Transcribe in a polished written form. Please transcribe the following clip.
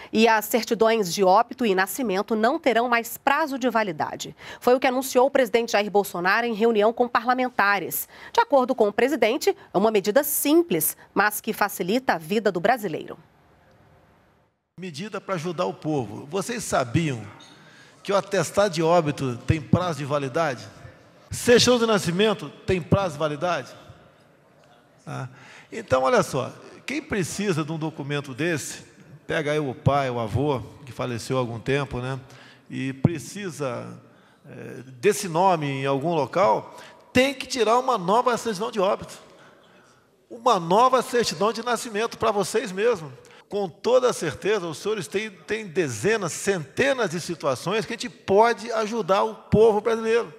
E as certidões de óbito e nascimento não terão mais prazo de validade. Foi o que anunciou o presidente Jair Bolsonaro em reunião com parlamentares. De acordo com o presidente, é uma medida simples, mas que facilita a vida do brasileiro. Medida para ajudar o povo. Vocês sabiam que o atestado de óbito tem prazo de validade? Certidão de nascimento tem prazo de validade? Então, olha só, quem precisa de um documento desse, pega aí o pai, o avô, que faleceu há algum tempo, né, e precisa desse nome em algum local, tem que tirar uma nova certidão de óbito, uma nova certidão de nascimento para vocês mesmos. Com toda certeza, os senhores têm dezenas, centenas de situações que a gente pode ajudar o povo brasileiro.